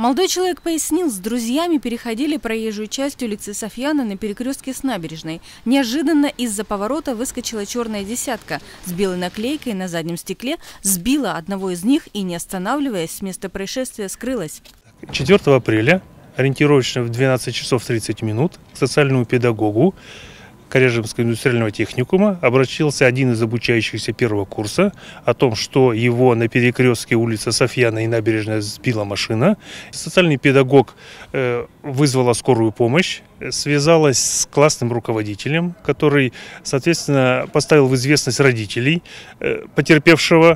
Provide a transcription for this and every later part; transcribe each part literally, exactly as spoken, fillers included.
Молодой человек пояснил, с друзьями переходили проезжую часть улицы Софьяна на перекрестке с Набережной. Неожиданно из-за поворота выскочила черная десятка с белой наклейкой на заднем стекле, сбила одного из них и, не останавливаясь, с места происшествия скрылась. четвёртого апреля, ориентировочно в двенадцать часов тридцать минут, к социальному педагогу Коряжимского индустриального техникума обратился один из обучающихся первого курса о том, что его на перекрестке улицы Софьяна и Набережная сбила машина. Социальный педагог э, вызвала скорую помощь, связалась с классным руководителем, который, соответственно, поставил в известность родителей э, потерпевшего.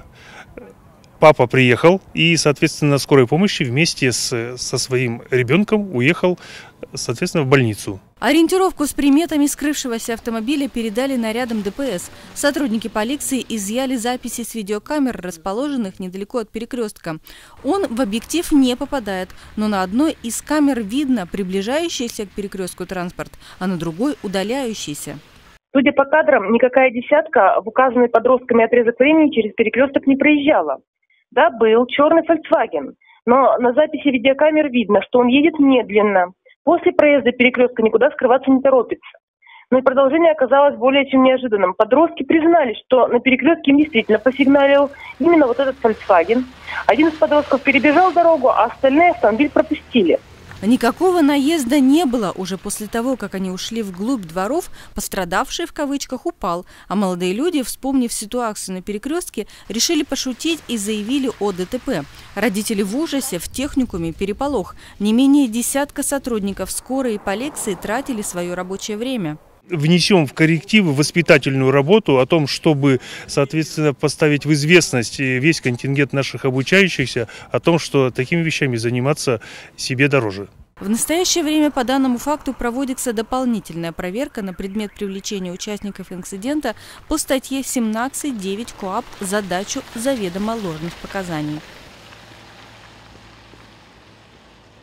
Папа приехал и, соответственно, на скорой помощи вместе с, со своим ребенком уехал, соответственно, в больницу. Ориентировку с приметами скрывшегося автомобиля передали нарядам Дэ Пэ Эс. Сотрудники полиции изъяли записи с видеокамер, расположенных недалеко от перекрестка. Он в объектив не попадает, но на одной из камер видно приближающийся к перекрестку транспорт, а на другой – удаляющийся. Судя по кадрам, никакая десятка в указанный подростками отрезок времени через перекресток не проезжала. Да, был черный Volkswagen, но на записи видеокамер видно, что он едет медленно. После проезда перекрестка никуда скрываться не торопится. Но и продолжение оказалось более чем неожиданным. Подростки признали, что на перекрестке им действительно посигналил именно вот этот Volkswagen. Один из подростков перебежал дорогу, а остальные автомобиль пропустили. Никакого наезда не было. Уже после того, как они ушли вглубь дворов, пострадавший в кавычках упал, а молодые люди, вспомнив ситуацию на перекрестке, решили пошутить и заявили о Дэ Тэ Пэ. Родители в ужасе, в техникуме переполох. Не менее десятка сотрудников скорой и полиции тратили свое рабочее время. Внесем в коррективы воспитательную работу о том, чтобы, соответственно, поставить в известность весь контингент наших обучающихся о том, что такими вещами заниматься себе дороже. В настоящее время по данному факту проводится дополнительная проверка на предмет привлечения участников инцидента по статье семнадцать девять КоАП за дачу заведомо ложных показаний.